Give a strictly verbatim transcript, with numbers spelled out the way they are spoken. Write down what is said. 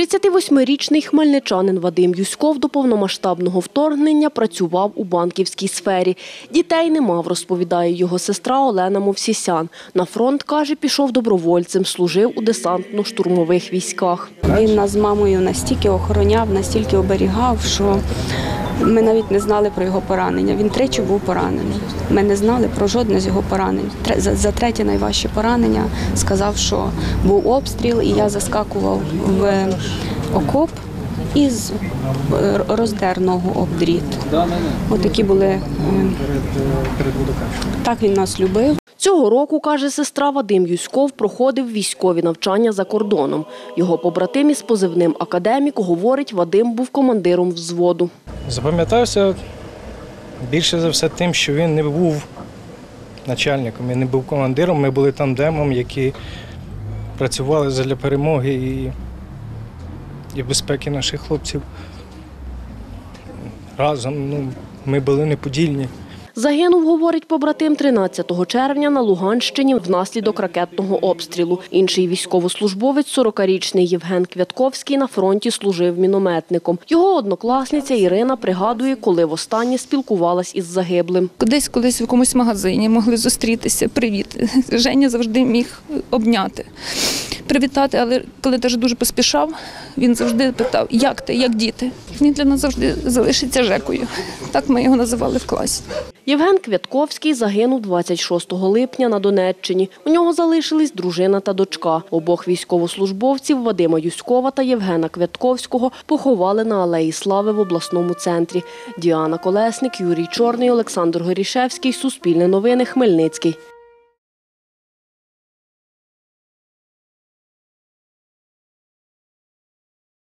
тридцятивосьмирічний хмельничанин Вадим Юськов до повномасштабного вторгнення працював у банківській сфері. Дітей не мав, розповідає його сестра Олена Мовсісян. На фронт, каже, пішов добровольцем, служив у десантно-штурмових військах. Він нас з мамою настільки охороняв, настільки оберігав, що ми навіть не знали про його поранення. Він тричі був поранений. Ми не знали про жодне з його поранень. За третє найважче поранення сказав, що був обстріл, і я заскакував в окоп із роздерного об дріт. Отакі були. Так він нас любив. Цього року, каже сестра, Вадим Юськов проходив військові навчання за кордоном. Його побратим із позивним «Академік» говорить, Вадим був командиром взводу. Запам'ятався більше за все тим, що він не був начальником, він не був командиром, ми були тандемом, які працювали для перемоги і, і безпеки наших хлопців. Разом ну, ми були неподільні. Загинув, говорить побратим, тринадцятого червня на Луганщині внаслідок ракетного обстрілу. Інший військовослужбовець, сорокарічний Євген Квятковський, на фронті служив мінометником. Його однокласниця Ірина пригадує, коли востаннє спілкувалась із загиблим. Десь колись в якомусь магазині могли зустрітися, привіт. Женя завжди міг обняти, привітати, але коли теж дуже поспішав, він завжди питав, як ти, як діти. Він для нас завжди залишиться Жекою. Так ми його називали в класі. Євген Квятковський загинув двадцять шостого липня на Донеччині. У нього залишились дружина та дочка. Обох військовослужбовців Вадима Юськова та Євгена Квятковського поховали на Алеї Слави в обласному центрі. Діана Колесник, Юрій Чорний, Олександр Горішевський. Суспільне новини. Хмельницький.